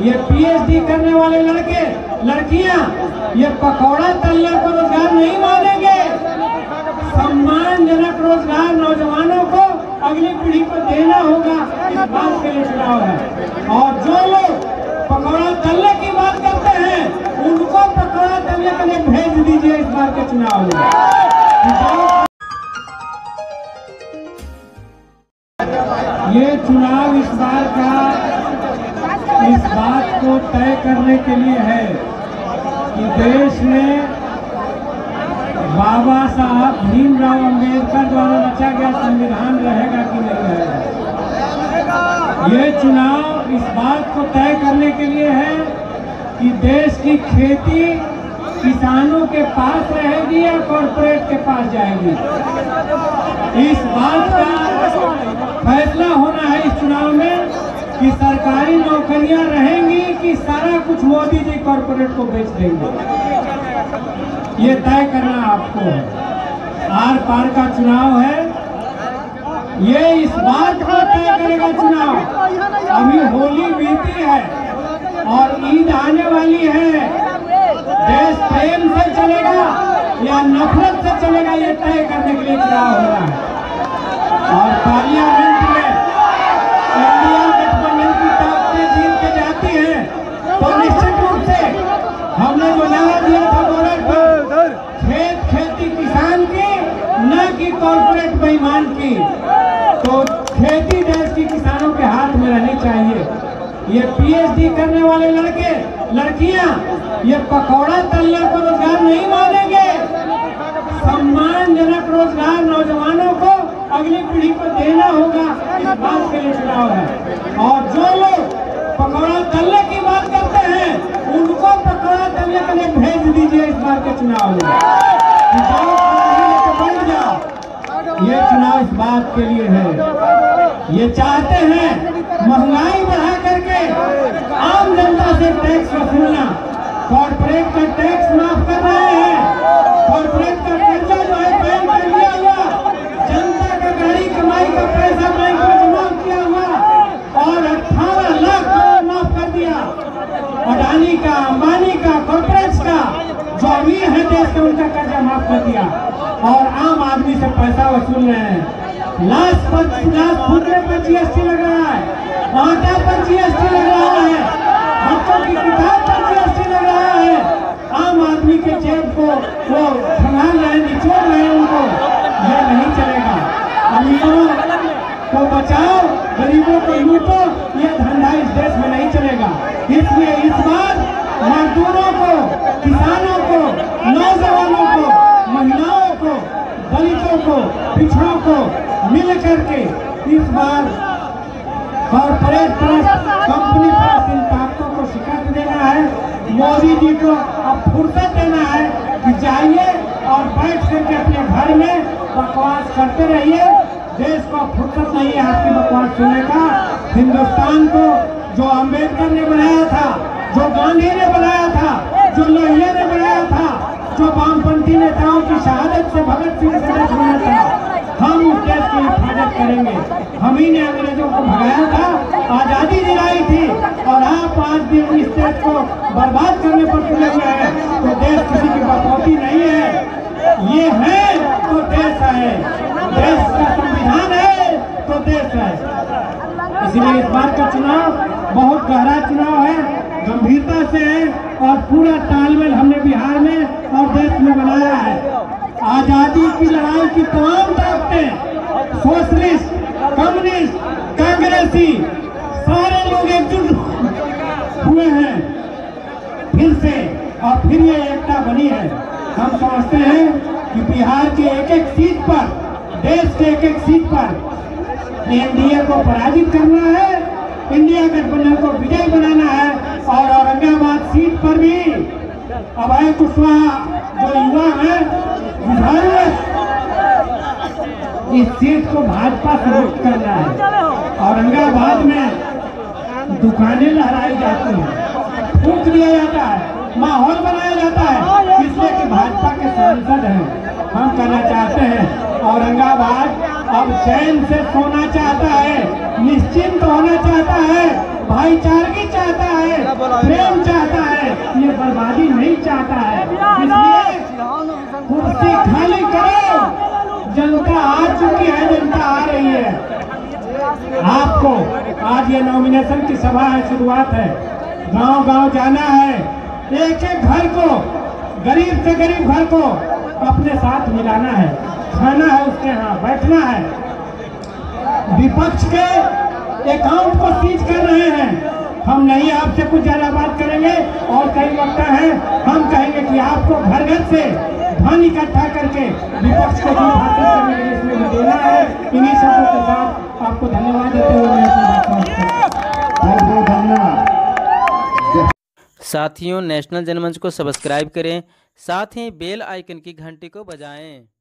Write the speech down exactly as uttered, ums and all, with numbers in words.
ये पीएचडी करने वाले लड़के लड़कियां ये पकौड़ा तलने को रोजगार नहीं मानेंगे। सम्मानजनक रोजगार नौजवानों को अगली पीढ़ी को देना होगा, इस बात के लिए चुनाव है। और जो लोग पकौड़ा तलने की बात करते हैं उनको पकौड़ा तलने के लिए भेज दीजिए इस बार के चुनाव में। ये चुनाव इस बार का इस बात को तय करने के लिए है कि देश में बाबा साहब भीमराव अंबेडकर द्वारा रचा गया संविधान रहेगा कि नहीं रहेगा। ये चुनाव इस बात को तय करने के लिए है कि देश की खेती किसानों के पास रहेगी या कॉर्पोरेट के पास जाएगी। इस बात का फैसला होना है इस चुनाव में कि सरकारी नौकरियां रहेंगी कि सारा कुछ मोदी जी कॉर्पोरेट को बेच देंगे। ये तय करना आपको है। आर पार का चुनाव है, ये इस बात को तय करेगा चुनाव। अभी होली बीती है और ईद आने वाली है। देश प्रेम से चलेगा या नफरत से चलेगा, ये तय करने के लिए चुनाव हो रहा है। और पार्लियामेंट में इंडिया गठबंधन की ताकतें जीत के जाती हैं तो निश्चित रूप से हमने जो नारा दिया था बॉर्डर पर, खेत खेती किसान की न कि कॉर्पोरेट बेईमान की, तो खेती देश की किसानों के हाथ में रहनी चाहिए। ये पीएचडी करने वाले लड़के लड़कियां ये पकौड़ा तलने को रोजगार नहीं मानेंगे। सम्मानजनक रोजगार नौजवानों को अगली पीढ़ी को देना होगा, इस बात के लिए चुनाव है। और जो लोग पकौड़ा तलने की बात करते हैं उनको पकौड़ा तलने के लिए भेज दीजिए इस बार के चुनाव में। बढ़ जाओ, ये चुनाव इस बात के लिए है। ये चाहते हैं महंगाई बढ़ा करके आम जनता से टैक्स वसूलना, कॉर्पोरेट का टैक्स माफ कर रहे हैं। कॉर्पोरेट का कर्जा जो है बैंक में लिया हुआ, जनता का गाड़ी कमाई का पैसा बैंक में जमा किया हुआ और अठारह लाख करोड़ माफ कर दिया। अडानी का, अंबानी का, कॉर्पोरेट्स का जो अमीर है देश के उनका कर्जा माफ कर दिया और आम आदमी से पैसा वसूल रहे हैं। लाश पर लाश फूटने पर जीएसटी लग रहा है, आटा पर जीएसटी लग रहा है, बच्चों की किताब पर जीएसटी लग रहा है। आम आदमी के जेब को वो संभाल रहे, निचोड़ रहे उनको। ये नहीं चलेगा। अमीरों को बचाओ, गरीबों को लूटो, ये धंधा इस देश में नहीं चलेगा। इसलिए इस बार मजदूरों को, किसानों को, नौजवानों को, महिलाओं को, दलितों को, पिछड़ों को मिल करके इस बार कॉर्पोरेट ट्रस्ट, कंपनी ट्रस्ट, इन ताकतों को शिकस्त देना है। मोदी जी को अब फुर्सत देना है कि जाइए और बैठ करके अपने घर में बकवास करते रहिए। देश को फुर्सत नहीं है आपकी बकवास सुनने का। हिंदुस्तान को जो अंबेडकर ने बनाया था, जो गांधी ने बनाया था, जो लोहिया ने बनाया था, जो वामपंथी नेताओं की शहादत से भगत सिंह से बना था, हम उस देश की हिफाजत करेंगे। हम ही ने अंग्रेजों को भगाया था, आजादी दिलाई थी और आप आज भी इस देश को बर्बाद करने पर तुले हुए हैं। तो देश किसी की बकौती नहीं है, ये है तो देश है, देश का संविधान है तो देश है। इसलिए इस बार का चुनाव बहुत गहरा चुनाव है, गंभीरता से है और पूरा तालमेल हमने बिहार में और देश में बनाया है। आजादी की लड़ाई की तमाम ताकतें, सोशलिस्ट, कम्युनिस्ट, कांग्रेसी, सारे लोग एकजुट हुए हैं फिर से और फिर ये एकता बनी है। हम समझते हैं कि बिहार के एक एक सीट पर, देश के एक एक सीट पर एनडीए को पराजित करना है, इंडिया गठबंधन को विजयी बनाना है। और औरंगाबाद सीट पर भी अभय कुशवाहा जो युवा है, इस सीट को भाजपा से मुक्त करना है। औरंगाबाद में दुकानें लहराई जाती हैं, फूंक दिया जाता है, माहौल बनाया जाता है, इसलिए कि भाजपा के सांसद हैं। हम कहना चाहते हैं औरंगाबाद अब चैन से सोना चाहता है, निश्चिंत होना चाहता है भाईचारगी चाहता है, प्रेम चाहता है, ये बर्बादी नहीं चाहता है। इसलिए कुर्सी खाली करो, जनता आ चुकी है, जनता आ रही है। आपको आज ये नॉमिनेशन की सभा है, शुरुआत है। गांव गांव जाना है, एक एक घर को, गरीब से गरीब घर को अपने साथ मिलाना है, खाना है, उसके यहाँ बैठना है। विपक्ष के अकाउंट को सीज कर रहे हैं। हम नहीं आपसे कुछ ज्यादा बात करेंगे और कई वक्त है हम कहेंगे कि आपको घर घर से धन इकट्ठा करके विपक्ष को जीत हासिल करने के लिए इसमें भी देना है। इन्हीं शब्दों के साथ आपको धन्यवाद देते हुए मैं अपनी बात बहुत धन्यवाद। साथियों, नेशनल जनमंच को सब्सक्राइब करें, साथ ही बेल आइकन की घंटी को बजाएं।